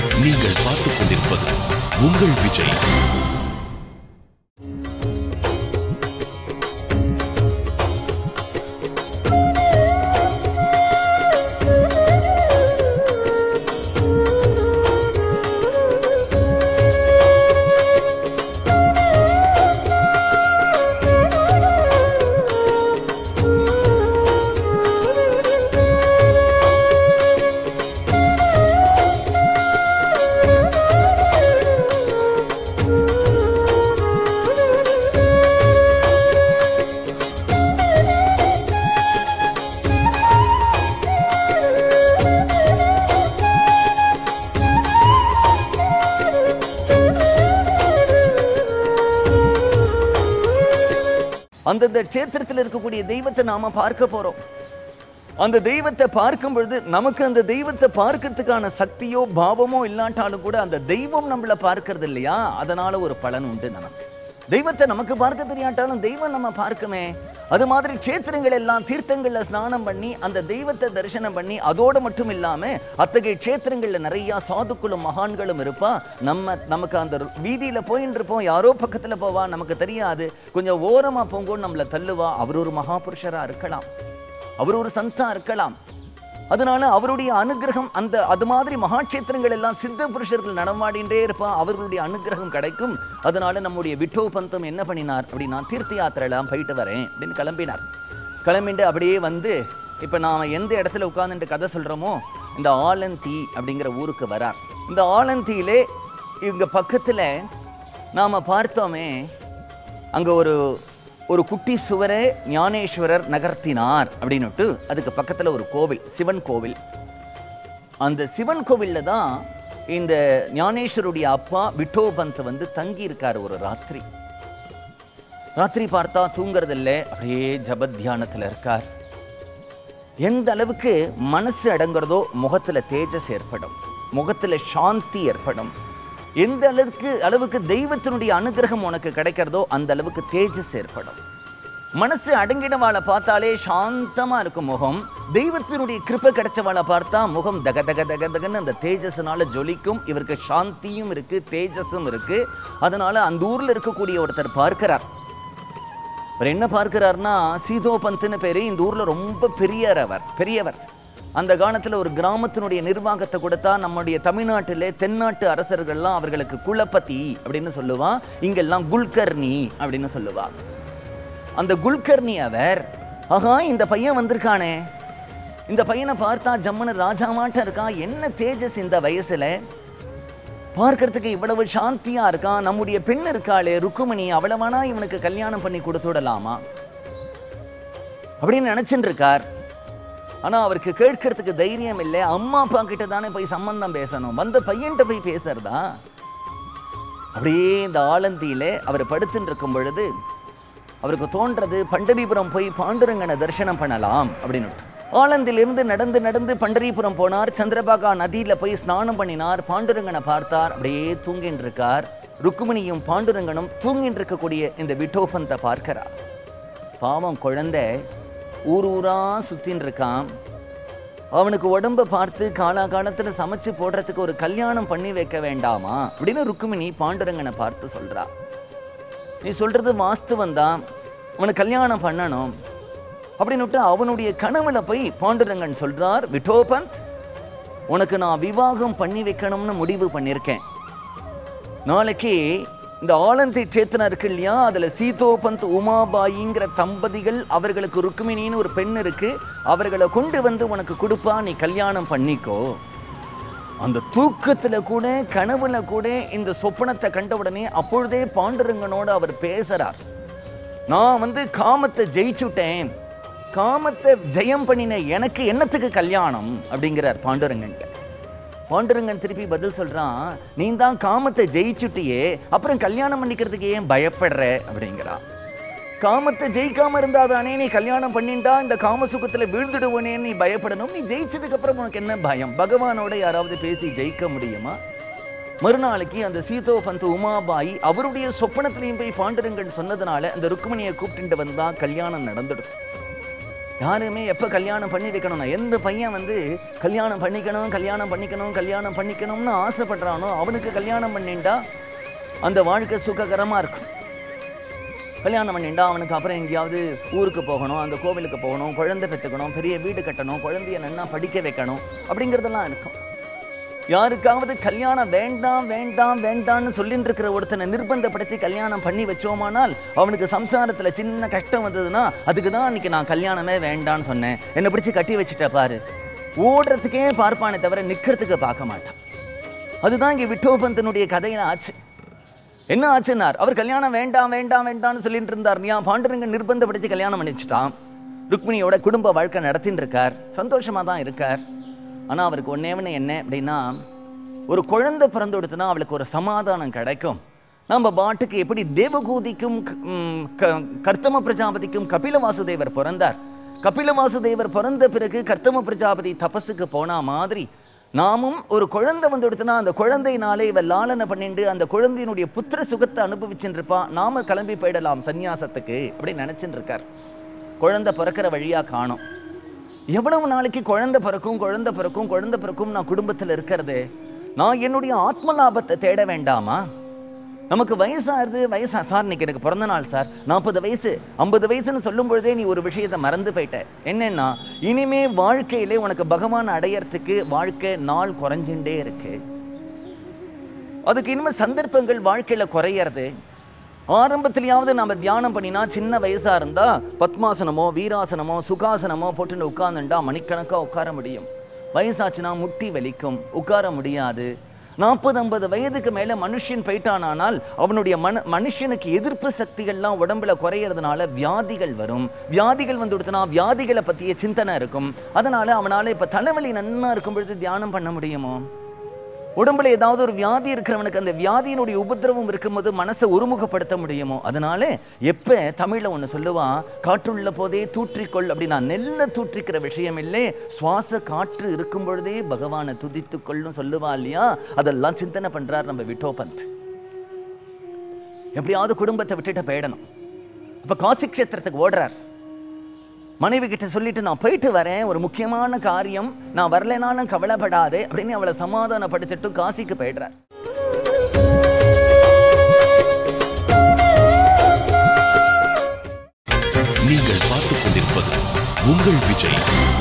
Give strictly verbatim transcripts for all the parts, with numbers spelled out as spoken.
நீங்கள் பார்த்துக் கொண்டிருப்பது உங்கள் விஜய். அந்தந்த க்ஷேத்திரத்தில் இருக்கக்கூடிய தெய்வத்தை நாம பார்க்க போறோம். அந்த தெய்வத்தை பார்க்கும் பொழுது நமக்கு அந்த தெய்வத்தை பார்க்கறதுக்கான சக்தியோ பாவமோ இல்லாட்டாலும் கூட அந்த தெய்வம் நம்மள பார்க்கறது இல்லையா, அதனால ஒரு பலன் உண்டு நமக்கு. தெய்வத்தை நமக்கு பார்க்க தெரியாட்டாலும் தெய்வம் நம்ம பார்க்குமே. அது மாதிரி க்ஷேத்திரங்கள் எல்லாம் தீர்த்தங்கள்ல ஸ்நானம் பண்ணி அந்த தெய்வத்தை தரிசனம் பண்ணி அதோடு மட்டும் இல்லாம அத்தகைய க்ஷேத்திரங்கள்ல நிறைய சாதுக்களும் மகான்களும் இருப்பா. நம்ம நமக்கு அந்த வீதியில போயின்னு இருப்போம், யாரோ பக்கத்துல போவா, நமக்கு தெரியாது, கொஞ்சம் ஓரமா போங்கோன்னு நம்மளை தள்ளுவா. அவர் ஒரு மகாபுருஷரா இருக்கலாம், அவர் ஒரு சந்தா இருக்கலாம். அதனால அவருடைய அனுகிரகம் அந்த அது மாதிரி மகாட்சேத்திரங்கள் எல்லாம் சித்த புருஷர்கள் நடமாடின்றே இருப்பா, அவர்களுடைய அனுகிரகம் கிடைக்கும். அதனால நம்முடைய விட்டோ பந்தம் என்ன பண்ணினார் அப்படின்னா, தீர்த்த யாத்திரையெல்லாம் போயிட்டு வரேன் அப்படின்னு கிளம்பினார். கிளம்பிட்டு அப்படியே வந்து இப்போ நாம் எந்த இடத்துல உட்கார்ந்துட்டு கதை சொல்கிறோமோ இந்த ஆலந்தி அப்படிங்கிற ஊருக்கு வரார். இந்த ஆலந்தியிலே இவங்க பக்கத்தில் நாம் பார்த்தோமே, அங்கே ஒரு ஒரு குட்டி சுவரை ஞானேஸ்வரர் நகர்த்தினார் அப்படின்னுட்டு அதுக்கு பக்கத்தில் ஒரு கோவில், சிவன் கோவில். அந்த சிவன் கோவிலில் தான் இந்த ஞானேஸ்வருடைய அப்பா விட்டோபந்த் வந்து தங்கி இருக்கார் ஒரு ராத்திரி. ராத்திரி பார்த்தா தூங்குறதில்லை, அப்படியே ஜபத்தியானத்தில் இருக்கார். எந்த அளவுக்கு மனசு அடங்குறதோ முகத்தில் தேஜஸ் ஏற்படும், முகத்தில் சாந்தி ஏற்படும். எந்த அளவுக்கு அளவுக்கு தெய்வத்தினுடைய அனுகிரகம் உனக்கு கிடைக்கிறதோ அந்த அளவுக்கு தேஜஸ் ஏற்படும். மனசு அடங்கினவாளை பார்த்தாலே சாந்தமா இருக்கும் முகம். தெய்வத்தினுடைய கிருபை கிடைச்சவாளை பார்த்தா முகம் தக தக தக தகன்னு அந்த தேஜஸ்னால ஜொலிக்கும். இவருக்கு சாந்தியும் இருக்கு, தேஜஸும் இருக்கு. அதனால அந்த ஊர்ல இருக்கக்கூடிய ஒருத்தர் பார்க்கிறார். அவர் என்ன பார்க்கிறார்னா, சீதோபந்த்னு பேரு, இந்த ஊர்ல ரொம்ப பெரியவர் பெரியவர் அந்த காலத்தில் ஒரு கிராமத்தினுடைய நிர்வாகத்தை கொடுத்தா நம்முடைய தமிழ்நாட்டிலே தென்னாட்டு அரசர்கள்லாம் அவர்களுக்கு குலபதி அப்படின்னு சொல்லுவா, இங்கெல்லாம் குல்கர்ணி அப்படின்னு சொல்லுவா. அந்த குல்கர்ணி அவர், ஆஹா இந்த பையன் வந்திருக்கானே, இந்த பையனை பார்த்தா ஜம்மனு ராஜாமாட்டம் இருக்கான், என்ன தேஜஸ் இந்த வயசுல, பார்க்கறதுக்கு இவ்வளவு சாந்தியா இருக்கான், நம்முடைய பெண் இருக்காளே ருக்குமணி, அவ்வளவானா இவனுக்கு கல்யாணம் பண்ணி கொடுத்து விடலாமா அப்படின்னு நினைச்சுட்டு இருக்கார். ஆனா அவருக்கு கேட்கறதுக்கு தைரியம் இல்லை. அம்மா அப்பா கிட்ட தானே போய் சம்பந்தம் பேசணும், வந்த பையன்கிட்ட போய் பேசுறதா? அப்படியே இந்த ஆலந்தியிலே அவர் படுத்துட்டு இருக்கும் பொழுது அவருக்கு தோன்றது, பண்டரிபுரம் போய் பாண்டுரங்கனை தரிசனம் பண்ணலாம் அப்படின்னு. ஆலந்திலிருந்து நடந்து நடந்து பண்டரிபுரம் போனார். சந்திரபாகா நதியில போய் ஸ்நானம் பண்ணினார். பாண்டுரங்கனை பார்த்தார், அப்படியே தூங்கின்னு இருக்கார். ருக்குமணியும் பாண்டுரங்கனும் தூங்கின்னு இருக்கக்கூடிய இந்த விட்டோபந்தை பார்க்கிறார். பாவம் குழந்தை ஊர் ஊரா சுத்தின்னு இருக்கான். அவனுக்கு உடம்ப பார்த்து காலா காலத்துல சமைச்சு போடுறதுக்கு ஒரு கல்யாணம் பண்ணி வைக்க வேண்டாமா அப்படின்னு ருக்குமிணி பாண்டுரங்கனை பார்த்து சொல்றா. நீ சொல்றது வாஸ்துவம் தான், அவனுக்கு கல்யாணம் பண்ணணும் அப்படின்னுட்டு அவனுடைய கனவுல போய் பாண்டுரங்கன் சொல்றார், விட்டோபந்த் உனக்கு நான் விவாகம் பண்ணி வைக்கணும்னு முடிவு பண்ணியிருக்கேன். நாளைக்கு இந்த ஆலந்தி க்ஷேத்திரம் இருக்கு இல்லையா, அதுல சீதோபந்த் உமாபாயிங்கிற தம்பதிகள், அவர்களுக்கு ருக்குமிணின்னு ஒரு பெண் இருக்கு, அவர்களை கொண்டு வந்து உனக்கு கொடுப்பா, நீ கல்யாணம் பண்ணிக்கோ. அந்த தூக்கத்துல கூட கனவுல கூட இந்த சொப்பனத்தை கண்ட உடனே அப்பொழுதே பாண்டுரங்கனோட அவர் பேசுறார். நான் வந்து காமத்தை ஜெயிச்சுட்டேன், காமத்தை ஜெயம் பண்ணின எனக்கு என்னத்துக்கு கல்யாணம் அப்படிங்கிறார் பாண்டுரங்கன். பாண்டுரங்கன் திருப்பி பதில் சொல்றான், நீ தான் காமத்தை ஜெயிச்சுட்டியே, அப்புறம் கல்யாணம் பண்ணிக்கிறதுக்கு ஏன் பயப்படுற அப்படிங்கிறான். காமத்தை ஜெயிக்காம இருந்தாதானே நீ கல்யாணம் பண்ணிட்டா இந்த காம சுகத்துல வீழ்ந்துடுவனே நீ பயப்படணும், நீ ஜெயிச்சதுக்கு அப்புறம் உனக்கு என்ன பயம்? பகவானோட யாராவது பேசி ஜெயிக்க முடியுமா? மறுநாளைக்கு அந்த சீதோபந்த் உமாபாயி அவருடைய சொப்பனத்திலையும் போய் பாண்டுரங்கன் சொன்னதுனால அந்த ருக்குமணியை கூப்பிட்டு வந்தா கல்யாணம் நடந்துடுது. யாருமே எப்போ கல்யாணம் பண்ணி வைக்கணும்னா, எந்த பையன் வந்து கல்யாணம் பண்ணிக்கணும் கல்யாணம் பண்ணிக்கணும் கல்யாணம் பண்ணிக்கணும்னு ஆசைப்படுறானோ அவனுக்கு கல்யாணம் பண்ணிண்டா அந்த வாழ்க்கை சுககரமாக இருக்கும். கல்யாணம் பண்ணிண்டா அவனுக்கு அப்புறம் எங்கேயாவது ஊருக்கு போகணும், அந்த கோவிலுக்கு போகணும், குழந்தை பெற்றுக்கணும், பெரிய வீடு கட்டணும், குழந்தைய நன்னா படிக்க வைக்கணும் அப்படிங்கிறதெல்லாம் இருக்கும். யாருக்காவது கல்யாணம் வேண்டாம் வேண்டாம் வேண்டாம்னு சொல்லிட்டு இருக்கிற ஒருத்தனை நிர்பந்தப்படுத்தி கல்யாணம் பண்ணி வச்சோமானால் அவனுக்கு சம்சாரத்துல சின்ன கஷ்டம் வந்ததுன்னா அதுக்கு தான் அன்னைக்கு நான் கல்யாணமே வேண்டான்னு சொன்னேன், என்னை பிடிச்சி கட்டி வச்சுட்ட பாரு, ஓடுறதுக்கே பார்ப்பானே தவிர நிக்கிறதுக்கு பார்க்க மாட்டான். அதுதான் இங்கே விட்டோபந்தனுடைய கதையில ஆச்சு. என்ன ஆச்சுன்னார், அவர் கல்யாணம் வேண்டாம் வேண்டாம் வேண்டாம்னு சொல்லிட்டு இருந்தார். நீ பாண்டுரங்க நிர்பந்தப்படுத்தி கல்யாணம் பண்ணிச்சுட்டான். ருக்மிணியோட குடும்ப வாழ்க்கை நடத்தின்னு இருக்கார், சந்தோஷமா தான் இருக்கார். ஆனால் அவருக்கு ஒன்னேவனு என்ன அப்படின்னா, ஒரு குழந்தை பிறந்து கொடுத்தனா அவளுக்கு ஒரு சமாதானம் கிடைக்கும். நம்ம பாட்டுக்கு எப்படி தேவகூதிக்கும் கர்த்தம பிரஜாபதிக்கும் கபில வாசுதேவர் பிறந்தார். கபில வாசுதேவர் பிறந்த பிறகு கர்த்தம பிரஜாபதி தபஸுக்கு போனா மாதிரி நாமும் ஒரு குழந்தை வந்து கொடுத்தனா அந்த குழந்தையினாலே இவர் லாலனை பண்ணிட்டு அந்த குழந்தையினுடைய புத்திர சுகத்தை அனுபவிச்சுட்டு இருப்பா, நாம கிளம்பி போயிடலாம் சன்னியாசத்துக்கு அப்படின்னு நினைச்சுட்டு இருக்கார். குழந்தை பிறக்கிற வழியா காணும். எவ்வளவு நாளைக்கு குழந்தை பிறக்கும் குழந்தை பிறக்கும் குழந்தை பிறக்கும் நான் குடும்பத்தில் இருக்கிறது, நான் என்னுடைய ஆத்ம லாபத்தை தேட வேண்டாமா? நமக்கு வயசாயிருது, வயசா சார் இன்னைக்கு எனக்கு பிறந்த நாள் சார், நாற்பது வயசு ஐம்பது வயசுன்னு சொல்லும் பொழுதே நீ ஒரு விஷயத்தை மறந்து போயிட்ட. என்னன்னா, இனிமே வாழ்க்கையிலே உனக்கு பகவான் அடையறதுக்கு வாழ்க்கை நாள் குறைஞ்சுட்டே இருக்கு. அதுக்கு இனிமே சந்தர்ப்பங்கள் வாழ்க்கையில குறையறது. ஆரம்பத்திலேயாவது நம்ம தியானம் பண்ணினா சின்ன வயசா இருந்தா பத்மாசனமோ வீராசனமோ சுகாசனமோ போட்டுன்னு உட்கார்ந்துட்டா மணிக்கணக்கா உட்கார முடியும். வயசாச்சுன்னா முட்டி வலிக்கும், உட்கார முடியாது. நாற்பது ஐம்பது வயதுக்கு மேல மனுஷன் போயிட்டானால் அவனுடைய மன மனுஷனுக்கு எதிர்ப்பு சக்திகள்லாம் உடம்புல குறையிறதுனால வியாதிகள் வரும். வியாதிகள் வந்து கொடுத்தனா வியாதிகளை பற்றிய சிந்தனை இருக்கும். அதனால அவனால இப்ப தலைவலி நன்னா இருக்கும் பொழுது தியானம் பண்ண முடியுமோ? உடம்புல ஏதாவது ஒரு வியாதி இருக்கிறவனுக்கு அந்த வியாதியினுடைய உபதிரவம் இருக்கும்போது மனசை ஒருமுகப்படுத்த முடியுமோ? அதனால எப்ப தமிழ்ல ஒண்ணு சொல்லுவான், காற்றுள்ள போதே தூற்றிக்கொள் அப்படின்னா நெல்ல தூற்றிக்கிற விஷயம் இல்லை, சுவாச காற்று இருக்கும் பொழுதே பகவானை துதித்துக்கொள்ளும் சொல்லுவா இல்லையா? அதெல்லாம் சிந்தனை பண்றார் நம்ம விட்டோபந்த். எப்படியாவது குடும்பத்தை விட்டுட்டு போயிடணும். இப்ப காசி கஷேத்திரத்துக்கு ஓடுறார். மனைவி கிட்ட சொல்லிட்டு நான் போயிட்டு வரேன், ஒரு முக்கியமான காரியம், நான் வரலைனாலும் கவலைப்படாதே அப்படின்னு அவளை சமாதானப்படுத்திட்டு காசிக்கு போயிடுறார். நீங்கள் பார்த்துக் கொண்டிருப்பது உங்கள் விஜய்.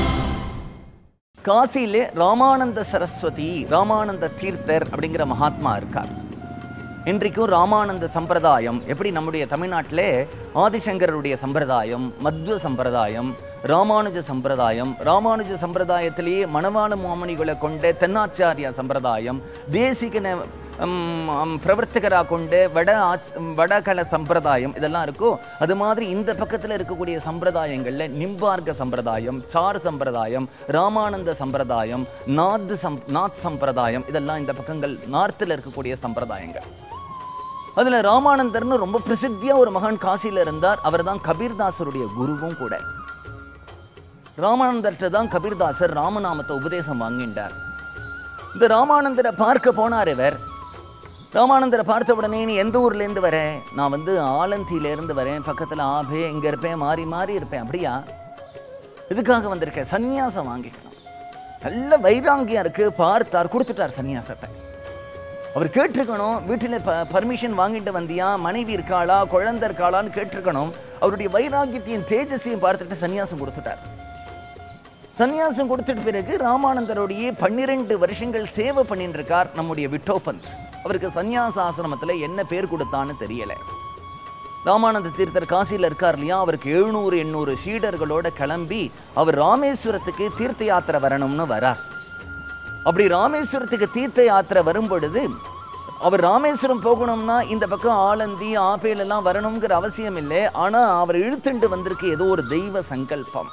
காசியிலே ராமானந்த சரஸ்வதி ராமானந்த தீர்த்தர் அப்படிங்கிற மகாத்மா இருக்கார். இன்றைக்கும் ராமானந்த சம்பிரதாயம் எப்படி நம்முடைய தமிழ்நாட்டிலே ஆதிசங்கருடைய சம்பிரதாயம், மத்வ சம்பிரதாயம், ராமானுஜ சம்பிரதாயம், ராமானுஜ சம்பிரதாயத்திலேயே மணவாள மாமுனிகளை கொண்ட தென்னாச்சாரியா சம்பிரதாயம், தேசிகன பிரவர்த்தகராக கொண்டு வட வடகல சம்பிரதாயம் இதெல்லாம் இருக்கும். அது மாதிரி இந்த பக்கத்தில் இருக்கக்கூடிய சம்பிரதாயங்கள்ல நிம்பார்க்க சம்பிரதாயம், சார் சம்பிரதாயம், ராமானந்த சம்பிரதாயம், நாத் சம் நாத் சம்பிரதாயம் இதெல்லாம் இந்த பக்கங்கள் நார்த்தில் இருக்கக்கூடிய சம்பிரதாயங்கள். அதுல ராமானந்தர்னு ரொம்ப பிரசித்தியா ஒரு மகான் காசியில இருந்தார். அவர் தான் கபீர்தாசருடைய குருவும் கூட. ராமானந்தர்கிட்ட தான் கபீர்தாசர் ராமநாமத்தை உபதேசம் வாங்கிட்டார். இந்த ராமானந்தரை பார்க்க போனார் இவர். ராமானந்தரை பார்த்த உடனே நீ எந்த ஊர்ல இருந்து வர? நான் வந்து ஆலந்தியில இருந்து வரேன், பக்கத்துல ஆபே இங்க இருப்பேன், மாறி மாறி இருப்பேன். அப்படியா? இதுக்காக வந்திருக்கேன், சன்னியாசம் வாங்கிக்கணும். நல்ல வைராங்கியம் இருக்கு. பார்த்தார், கொடுத்துட்டார் சன்னியாசத்தை. அவர் கேட்டிருக்கணும், வீட்டில் ப பர்மிஷன் வாங்கிட்டு வந்தியா, மனைவி இருக்காளா, குழந்தை இருக்காளான்னு கேட்டிருக்கணும். அவருடைய வைராக்கியத்தையும் தேஜஸையும் பார்த்துட்டு சன்னியாசம் கொடுத்துட்டார். சன்னியாசம் கொடுத்துட்டு பிறகு ராமானந்தருடைய பன்னிரெண்டு வருஷங்கள் சேவை பண்ணிட்டு இருக்கார் நம்முடைய விட்டோபந்த். அவருக்கு சன்னியாச ஆசிரமத்தில் என்ன பேர் கொடுத்தான்னு தெரியல. ராமானந்த தீர்த்தர் காசியில் இருக்கார் இல்லையா, அவருக்கு எழுநூறு எண்ணூறு சீடர்களோட கிளம்பி அவர் ராமேஸ்வரத்துக்கு தீர்த்த யாத்திரை வரணும்னு வரார். அப்படி ராமேஸ்வரத்துக்கு தீர்த்த யாத்திரை வரும் பொழுது அவர் ராமேஸ்வரம் போகணும்னா இந்த பக்கம் ஆலந்தி ஆப்பேல் எல்லாம் வரணுங்கிற அவசியம் இல்லை. ஆனா அவர் இழுத்துண்டு வந்திருக்கு ஏதோ ஒரு தெய்வ சங்கல்பம்.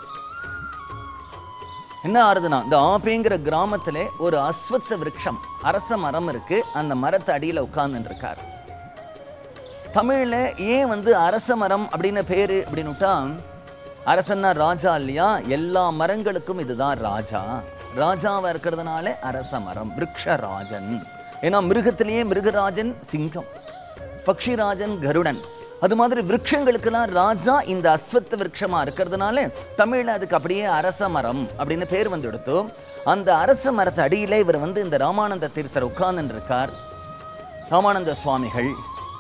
என்ன ஆறுதுன்னா, இந்த ஆப்பேங்கிற கிராமத்திலே ஒரு அஸ்வத்த விருட்சம், அரச மரம் இருக்கு. அந்த மரத்தை அடியில உட்கார்ந்து இருக்கார். தமிழ்ல ஏன் வந்து அரச மரம் அப்படின்னு பேரு அப்படின்னுட்டா, அரசன்னா ராஜா இல்லையா, எல்லா மரங்களுக்கும் இதுதான் ராஜா. ராஜாவா இருக்கிறதுனால அரச மரம், விருக்ஷராஜன். ஏன்னா மிருகத்திலேயே மிருகராஜன் சிங்கம், பக்ஷிராஜன் கருடன், அது மாதிரி விருட்சங்களுக்கெல்லாம் ராஜா இந்த அஸ்வத்த விருட்சமா இருக்கிறதுனால தமிழ்ல அதுக்கு அப்படியே அரச மரம் அப்படின்னு பேர் வந்து எடுத்தோம். அந்த அரச மரத்து அடியிலே இவர் வந்து இந்த ராமானந்த தீர்த்தர் உட்கார்ந்து இருக்கார், ராமானந்த சுவாமிகள்.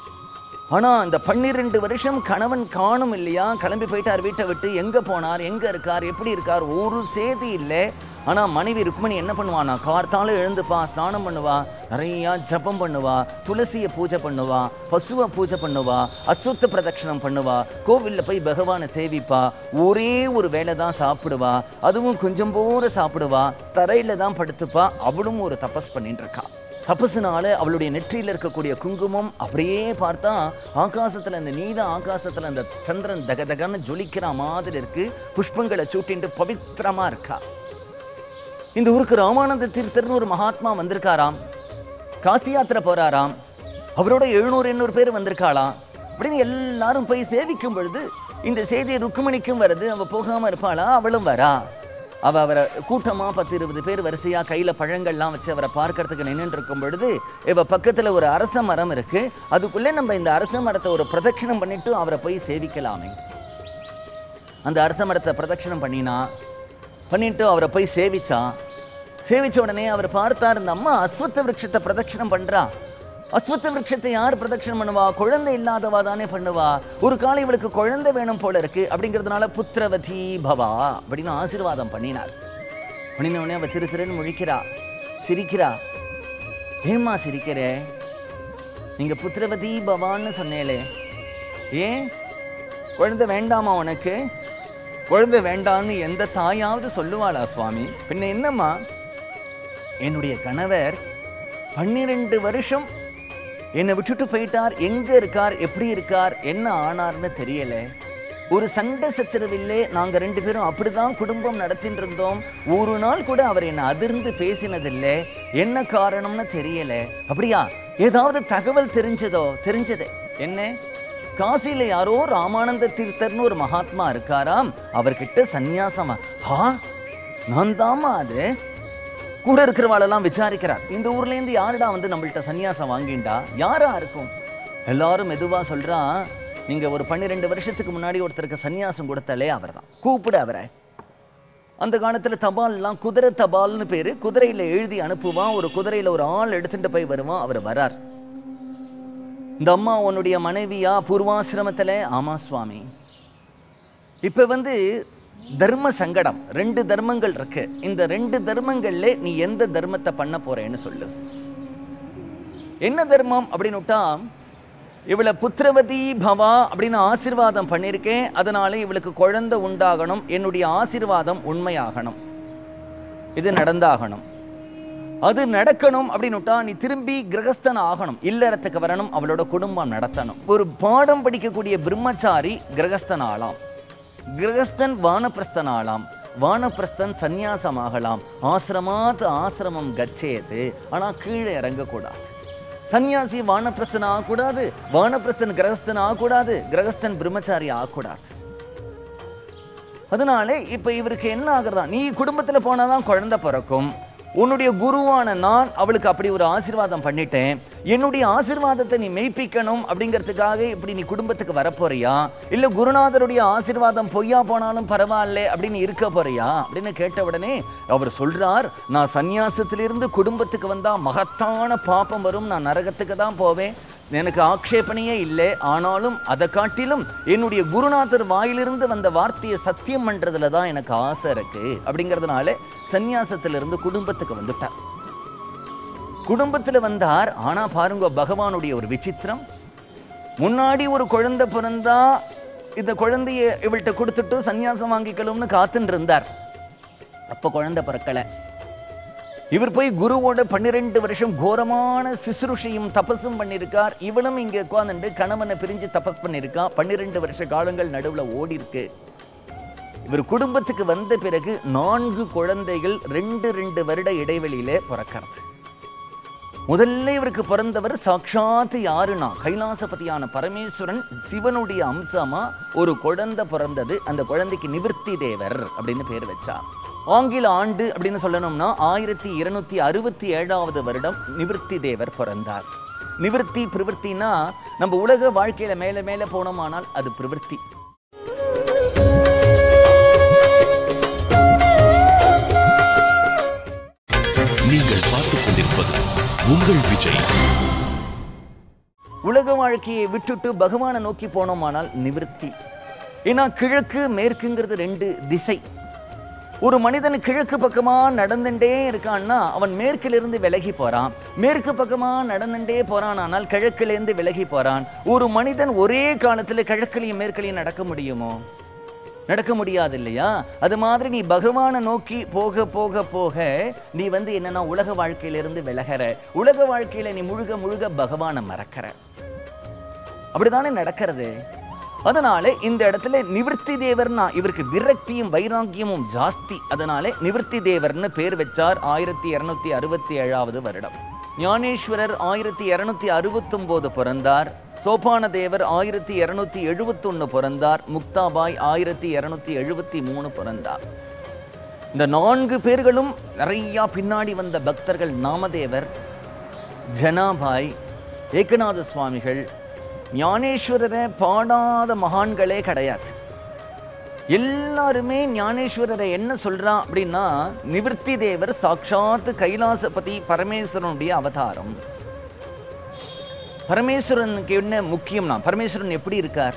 ஆனா இந்த பன்னிரெண்டு வருஷம் கணவன் காணும் இல்லையா, கிளம்பி போயிட்டார் வீட்டை விட்டு. எங்க போனார், எங்க இருக்கார், எப்படி இருக்கார், ஒரு சேதி இல்லை. ஆனா மனைவி ருக்மணி என்ன பண்ணுவானா, கார்த்தால எழுந்துப்பா, ஸ்நானம் பண்ணுவா, நிறைய ஜபம் பண்ணுவா, துளசியை பூஜை பண்ணுவா, பசுவை பூஜை பண்ணுவா, அசுத்த பிரதட்சணம் பண்ணுவா, கோவில்ல போய் பகவானை சேவிப்பா, ஒரே ஒரு வேளை தான் சாப்பிடுவா, அதுவும் கொஞ்சம் போற சாப்பிடுவா, தரையில தான் படுத்துப்பா. அவளும் ஒரு தபஸ் பண்ணிட்டு இருக்கா. தபசுனால அவளுடைய நெற்றியில் இருக்கக்கூடிய குங்குமம் அப்படியே பார்த்தா ஆகாசத்துல, அந்த நீல ஆகாசத்துல அந்த சந்திரன் தகதகன்னு ஜொலிக்கிற மாதிரி இருக்கு. புஷ்பங்களை சூட்டிட்டு பவித்திரமா இருக்கா. இந்த ஊருக்கு ராமானந்த தீர்த்தர்னு ஒரு மகாத்மா வந்திருக்காராம், காசி யாத்திரை போறாராம், அவரோட எழுநூறு எண்ணூறு பேர் வந்திருக்காளாம். அப்படின்னு எல்லாரும் போய் சேவிக்கும் பொழுது இந்த செய்தி ருக்மணிக்கும் வருது. அவ போகாம இருப்பாளா, அவளும் வரா. அவ அவரை கூட்டமா பத்து இருபது பேர் வரிசையா கையில பழங்கள்லாம் வச்சு அவரை பார்க்கறதுக்கு நின்றுட்டு இருக்கும் பொழுது இவ பக்கத்துல ஒரு அரச மரம் இருக்கு. அதுக்குள்ளே நம்ம இந்த அரச மரத்தை ஒரு பிரதட்சணம் பண்ணிட்டு அவரை போய் சேவிக்கலாமே. அந்த அரச மரத்தை பிரதட்சணம் பண்ணினா பண்ணிட்டு அவரை போய் சேவிச்சா. சேவிச்ச உடனே அவர் பார்த்தார், இந்த அம்மா அஸ்வத்த விருட்சத்தை பிரதட்சணம் பண்றா. அஸ்வத்த விருட்சத்தை யார் பிரதட்சணம் பண்ணுவா, குழந்தை இல்லாதவா தானே பண்ணுவா. ஒரு காலம் இவளுக்கு குழந்தை வேணும் போல இருக்கு, அப்படிங்கிறதுனால புத்திரவதி பவா அப்படின்னு ஆசீர்வாதம் பண்ணினார். பண்ணின உடனே அவ திரு திருன்னு முழிக்கிறா, சிரிக்கிறா. ஏம்மா சிரிக்கிறே, நீங்க புத்திரவதி பவான்னு சொன்னேலே, ஏன் குழந்தை வேண்டாமா உனக்கு? குழந்தை வேண்டான்னு எந்த தாயாவது சொல்லுவாளா சுவாமி? பின்ன என்னம்மா, என்னுடைய கணவர் பன்னிரெண்டு வருஷம் என்னை விட்டுட்டு போயிட்டார், எங்க இருக்கார், எப்படி இருக்கார், என்ன ஆனார்னு தெரியல. ஒரு சண்டை சச்சரவில்லை, நாங்க ரெண்டு பேரும் அப்படிதான் குடும்பம் நடத்திட்டு இருந்தோம். ஒரு நாள் கூட அவர் என்னை அதிர்ந்து பேசினதில்லை, என்ன காரணம்னு தெரியல. அப்படியா, ஏதாவது தகவல் தெரிஞ்சதோ? தெரிஞ்சது என்ன, காசியில யாரோ ராமானந்த தீர்த்தர்னு ஒரு மகாத்மா இருக்காராம், அவர்கிட்ட சந்நியாசமா. ஹா, நான் தாமா அது. கூட இருக்கிறவாளெல்லாம் விசாரிக்கிறார், இந்த ஊர்ல இருந்து யாருடா வந்து நம்மள்ட்ட சன்னியாசம் வாங்கிண்டா, யாரா இருக்கும்? எல்லாரும் மெதுவா சொல்றா, நீங்க ஒரு பன்னிரெண்டு வருஷத்துக்கு முன்னாடி ஒருத்தருக்கு சன்னியாசம் கொடுத்தாலே அவர் தான், கூப்பிட அவரை. அந்த காலத்துல தபால் எல்லாம் குதிரை தபால்னு பேரு, குதிரையில எழுதி அனுப்புவான், ஒரு குதிரையில ஒரு ஆள் எடுத்துட்டு போய் வருவான். அவர் வரார். இந்த அம்மா உன்னுடைய மனைவியா பூர்வாசிரமத்துல? ஆமா சுவாமி. இப்ப வந்து தர்ம சங்கடம், ரெண்டு தர்மங்கள் இருக்கு. இந்த ரெண்டு தர்மங்கள்ல நீ எந்த தர்மத்தை பண்ண போறேன்னு சொல்லு. என்ன தர்மம் அப்படின்னுட்டா, இவளை புத்திரவதி பவா அப்படின்னு ஆசீர்வாதம் பண்ணியிருக்கேன், அதனால இவளுக்கு குழந்தை உண்டாகணும், என்னுடைய ஆசீர்வாதம் உண்மையாகணும், இது நடந்தாகணும். அது நடக்கணும் அப்படின்னுட்டா நீ திரும்பி கிரகஸ்தன் ஆகணும், இல்லறத்துக்கு வரணும், அவளோட குடும்பம் நடத்தணும். ஒரு பாடம் படிக்கக்கூடிய பிரம்மச்சாரி கிரகஸ்தன் ஆகலாம், கிரகஸ்தன் வானப்பிரஸ்தன் ஆகலாம், வானப்பிரஸ்தன் சந்நியாசம் ஆகலாம். ஆசிரமாத் ஆசிரமம் கச்சேது, ஆனா கீழே இறங்கக்கூடாது. சன்னியாசி வானப்பிரஸ்தன் ஆகக்கூடாது, வானப்பிரஸ்தன் கிரகஸ்தன் ஆகக்கூடாது, கிரகஸ்தன் பிரம்மச்சாரி ஆகக்கூடாது. அதனால இப்ப இவருக்கு என்ன ஆகுறதா, நீ குடும்பத்துல போனாதான் குழந்தை பிறக்கும், உன்னுடைய குருவான நான் அவளுக்கு அப்படி ஒரு ஆசீர்வாதம் பண்ணிட்டேன், என்னுடைய ஆசீர்வாதத்தை நீ மெய்ப்பிக்கணும் அப்படிங்கிறதுக்காக இப்படி நீ குடும்பத்துக்கு வரப்போறியா, இல்ல குருநாதருடைய ஆசீர்வாதம் பொய்யா போனாலும் பரவாயில்ல அப்படின்னு இருக்க போறியா அப்படின்னு கேட்ட உடனே அவர் சொல்றார், நான் சந்நியாசத்திலிருந்து குடும்பத்துக்கு வந்தா மகத்தான பாப்பம் வரும், நான் நரகத்துக்கு தான் போவேன், எனக்கு ஆக்ஷேபனையே இல்லை, ஆனாலும் அதை காட்டிலும் என்னுடைய குருநாதர் வாயிலிருந்து வந்த வார்த்தையை சத்தியம் பண்றதுல தான் எனக்கு ஆசை இருக்கு அப்படிங்கிறதுனால சந்நியாசத்திலிருந்து குடும்பத்துக்கு வந்துட்டார். குடும்பத்துல வந்தார். ஆனா பாருங்க பகவானுடைய ஒரு விசித்திரம், முன்னாடி ஒரு குழந்தை பிறந்தா இந்த குழந்தைய இவள்கிட்ட கொடுத்துட்டு சந்நியாசம் வாங்கிக்கலும்னு காத்துட்டு இருந்தார். அப்ப குழந்தை பிறக்கல. இவர் போய் குருவோட பன்னிரெண்டு வருஷம் கோரமான சிசுருஷையும் தபஸும் பண்ணியிருக்கார். இவளும் இங்க உட்கார்ந்துட்டு கணவனை பிரிஞ்சு தபஸ் பண்ணியிருக்கா. பன்னிரெண்டு வருஷ காலங்கள் நடுவுல ஓடி இருக்கு. இவர் குடும்பத்துக்கு வந்த பிறகு நான்கு குழந்தைகள் ரெண்டு ரெண்டு வருட இடைவெளியிலே பிறக்கிறது. முதல்ல இவருக்கு பிறந்தவர் சாட்சாத் யாருன்னா கைலாசபதியான பரமேஸ்வரன் சிவனுடைய அம்சமா ஒரு குழந்தை பிறந்தது. அந்த குழந்தைக்கு நிவர்த்தி தேவர் அப்படின்னு பேர் வச்சா. ஆங்கில ஆண்டு அப்படின்னு சொல்லணும்னா ஆயிரத்தி இருநூத்தி அறுபத்தி ஏழாவது வருடம் நிவர்த்தி தேவர் பிறந்தார். நிவர்த்தி பிரவೃத்தினா நம்ம உலக வாழ்க்கையில மேல மேல போனோமானால் அது பிரவೃத்தி. நீங்கள் பார்த்துக் கொண்டிருப்பது உங்கள் விஜய். உலக வாழ்க்கையை விட்டுட்டு பகவானை நோக்கி போனோமானால் நிவர்த்தி. ஏன்னா கிழக்கு மேற்குங்கிறது ரெண்டு திசை. ஒரு மனிதன் கிழக்கு பக்கமா நடந்துட்டே இருக்கான்னா அவன் மேற்கிலிருந்து விலகி போறான். மேற்கு பக்கமா நடந்துட்டே போறான் ஆனால் கிழக்கிலிருந்து விலகி போறான். ஒரு மனிதன் ஒரே காலத்துல கிழக்கிலையும் மேற்கிலையும் நடக்க முடியுமோ? நடக்க முடியாது இல்லையா? அது மாதிரி நீ பகவானை நோக்கி போக போக போக நீ வந்து என்னன்னா உலக வாழ்க்கையிலிருந்து விலகிற. உலக வாழ்க்கையில நீ முழுக முழுக பகவானை மறக்கிற. அப்படித்தானே நடக்கிறது. அதனால இந்த இடத்துல நிவர்த்தி தேவர்னா இவருக்கு விரக்தியும் வைராக்கியமும் ஜாஸ்தி. அதனால நிவர்த்தி தேவர்னு பேர் வச்சார். ஆயிரத்தி இருநூத்தி அறுபத்தி ஏழாவது வருடம். ஞானேஸ்வரர் ஆயிரத்தி இருநூத்தி அறுபத்தி ஒன்பது பிறந்தார். சோபான தேவர் ஆயிரத்தி இருநூத்தி எழுபத்தி ஒன்னு பிறந்தார். முக்தாபாய் ஆயிரத்தி இருநூத்தி எழுபத்தி மூணு பிறந்தார். இந்த நான்கு பேர்களும் நிறைய பின்னாடி வந்த பக்தர்கள். நாமதேவர், ஜனாபாய், ஏகநாத சுவாமிகள், ஞானேஸ்வரரை பாடாத மகான்களே கிடையாது. எல்லாருமே ஞானேஸ்வரரை என்ன சொல்றா அப்படின்னா நிவர்த்தி தேவர் சாட்சாத் கைலாசபதி பரமேஸ்வரனுடைய அவதாரம். பரமேஸ்வரனுக்கு என்ன முக்கியம்னா பரமேஸ்வரன் எப்படி இருக்கார்?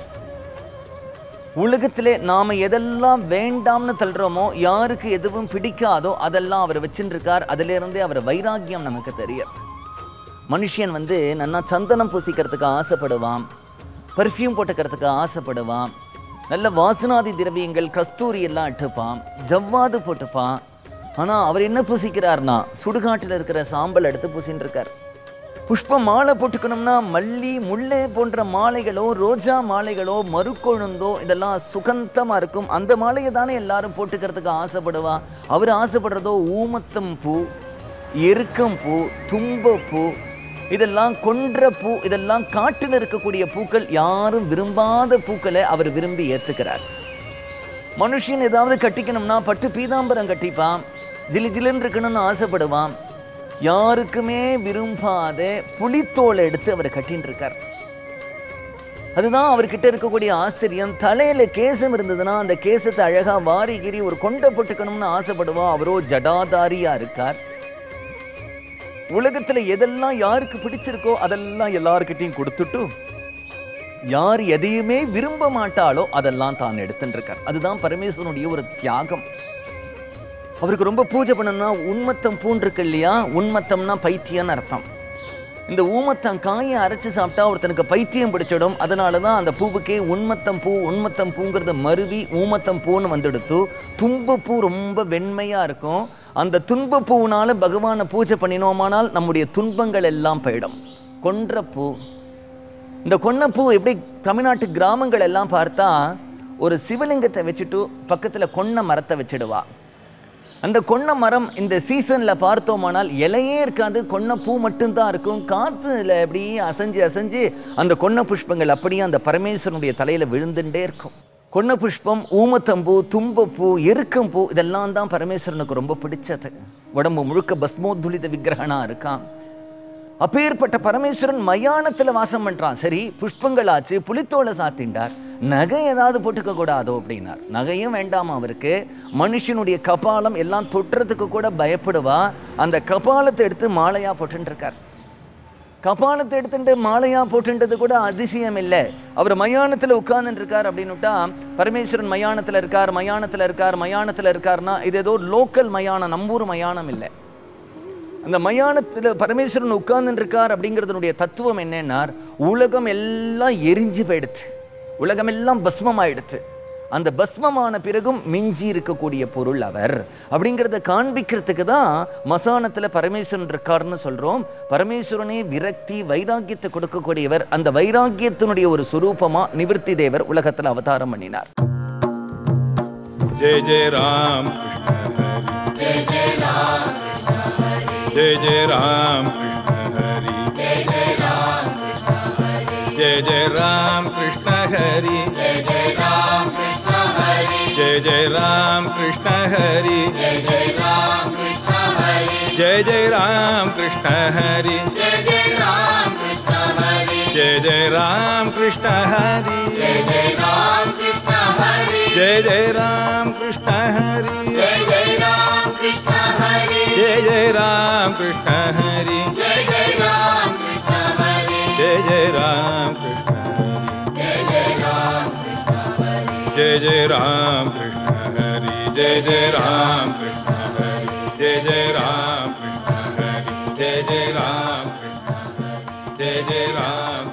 உலகத்திலே நாம எதெல்லாம் வேண்டாம்னு தள்ளுறோமோ, யாருக்கு எதுவும் பிடிக்காதோ அதெல்லாம் அவர் வச்சுட்டு இருக்கார். அதுல இருந்தே அவர் வைராக்கியம் நமக்கு தெரியும். மனுஷன் வந்து நன்னா சந்தனம் பூசிக்கிறதுக்கு ஆசைப்படுவான், பர்ஃப்யூம் போட்டுக்கிறதுக்கு ஆசைப்படுவான், நல்ல வாசனாதி திரவியங்கள் கஸ்தூரி எல்லாம் இட்டுப்பான், ஜவ்வாது போட்டுப்பான். ஆனா அவர் என்ன பூசிக்கிறார்னா சுடுகாட்டில் இருக்கிற சாம்பல் எடுத்து பூசின்னு இருக்கார். புஷ்ப மாலை போட்டுக்கணும்னா மல்லி முல்லை போன்ற மாலைகளோ, ரோஜா மாலைகளோ, மறுக்கொழுந்தோ இதெல்லாம் சுகந்தமா இருக்கும். அந்த மாலையை தானே எல்லாரும் போட்டுக்கிறதுக்கு ஆசைப்படுவா. அவர் ஆசைப்படுறதோ ஊமத்தம் பூ, எருக்கம் பூ, தும்பப்பூ, இதெல்லாம் கொன்ற பூ, இதெல்லாம் காட்டில் இருக்கக்கூடிய பூக்கள். யாரும் விரும்பாத பூக்களை அவர் விரும்பி ஏத்துக்கிறார். மனுஷன் ஏதாவது கட்டிக்கணும்னா பட்டு பீதாம்பரம் கட்டிப்பான், ஜிலி ஜிலுன்னு இருக்கணும்னு ஆசைப்படுவான். யாருக்குமே விரும்பாத புலித்தோலை எடுத்து அவர் கட்டின்னு இருக்கார். அதுதான் அவர்கிட்ட இருக்கக்கூடிய ஆச்சரியம். தலையில கேசம் இருந்ததுன்னா அந்த கேசத்தை அழகா வாரிகிரி ஒரு கொண்டை போட்டுக்கணும்னு ஆசைப்படுவா. அவரோ ஜடாதாரியா இருக்கார். உலகத்துல எதெல்லாம் யாருக்கு பிடிச்சிருக்கோ அதெல்லாம் எல்லார்கிட்டையும் கொடுத்துட்டு யார் எதையுமே விரும்ப மாட்டாளோ அதெல்லாம் தான் எடுத்துட்டு இருக்கார். அதுதான் பரமேஸ்வரனுடைய ஒரு தியாகம். அவருக்கு ரொம்ப பூஜை பண்ணணும்னா உண்மத்தம் பூன் இருக்கு இல்லையா? உண்மத்தம்னா பைத்தியம்னு அர்த்தம். இந்த ஊமத்தம் காயை அரைச்சு சாப்பிட்டா ஒருத்தனுக்கு பைத்தியம் பிடிச்சிடும். அதனாலதான் அந்த பூவுக்கே உண்மத்தம் பூ உண்மத்தம் பூங்கிறத மருவி ஊமத்தம் பூன்னு வந்துடுத்து. தும்பப்பூ ரொம்ப வெண்மையா இருக்கும். அந்த துன்பப்பூனால பகவானை பூஜை பண்ணினோமானால் நம்முடைய துன்பங்கள் எல்லாம் போயிடும். கொன்றப்பூ, இந்த கொன்னப்பூ எப்படி தமிழ்நாட்டு கிராமங்கள் எல்லாம் பார்த்தா ஒரு சிவலிங்கத்தை வச்சுட்டு பக்கத்துல கொன்ன மரத்தை வச்சிடுவா. அந்த கொன்ன மரம் இந்த சீசன்ல பார்த்தோமானால் இலையே இருக்காது, கொன்ன பூ மட்டும்தான் இருக்கும். காத்துல அப்படியே அசைஞ்சு அசைஞ்சு அந்த கொன்ன புஷ்பங்கள் அப்படியே அந்த பரமேஸ்வரனுடைய தலையில விழுந்துட்டே இருக்கும். கொன்ன புஷ்பம், ஊமத்தம்பூ, தும்பப்பூ, எருக்கம்பூ இதெல்லாம் தான் பரமேஸ்வரனுக்கு ரொம்ப பிடிச்சது. உடம்பு முழுக்க பஸ்மோத்துளித விக்கிரகனா இருக்கான். அப்பேற்பட்ட பரமேஸ்வரன் மயானத்துல வாசம் பண்றான். சரி, புஷ்பங்கள் ஆச்சு, புலித்தோலை சாத்திண்டார், நகை ஏதாவது போட்டுக்க கூடாதோ அப்படின்னார். நகையும் வேண்டாமா அவருக்கு. மனுஷனுடைய கபாலம் எல்லாம் தொட்டுறதுக்கு கூட பயப்படுவா. அந்த கபாலத்தை எடுத்து மாலையா போட்டு இருக்கார். கபாலத்தை எடுத்துட்டு மாலையா போட்டுன்றது கூட அதிசயம் இல்லை. அவர் மயானத்துல உட்கார்ந்து இருக்கார் அப்படின்னுட்டா பரமேஸ்வரன் மயானத்துல இருக்கார் மயானத்துல இருக்கார் மயானத்துல இருக்காருன்னா இது ஏதோ லோக்கல் மயானம், நம்பூர் மயானம் இல்லை. அந்த மயானத்துல பரமேஸ்வரன் உட்கார்ந்து இருக்கார் அப்படிங்கிறதுனுடைய தத்துவம் என்னன்னா உலகம் எல்லாம் எரிஞ்சு போயிடுத்து, உலகம் எல்லாம் பஸ்மம் ஆயிடுத்து. அந்த பஸ்மமான பிறகும் மிஞ்சி இருக்கக்கூடிய பொருள் அவர் அப்படிங்கிறத காண்பிக்கிறதுக்கு தான் மசானத்துல பரமேஸ்வரன் இருக்காருன்னு சொல்றோம். பரமேஸ்வரனே விரக்தி வைராக்கியத்தை கொடுக்கக்கூடியவர். அந்த வைராக்கியத்தினுடைய ஒரு சுரூபமா நிவர்த்தி தேவர் உலகத்துல அவதாரம் பண்ணினார். जय जय राम कृष्ण हरि जय जय राम कृष्ण हरि जय जय राम कृष्ण हरि जय जय राम कृष्ण हरि जय जय राम कृष्ण हरि जय जय राम कृष्ण हरि जय जय राम कृष्ण हरि जय जय राम कृष्ण हरि जय जय राम कृष्ण जय राम कृष्ण हरि जय जय राम कृष्ण हरि जय जय राम कृष्ण हरि जय जय राम कृष्ण हरि जय जय राम कृष्ण हरि जय जय राम कृष्ण हरि जय जय राम कृष्ण हरि जय जय राम कृष्ण हरि जय जय राम कृष्ण हरि जय जय राम कृष्ण हरि जय जय राम कृष्ण हरि जय जय राम कृष्ण हरि जय जय राम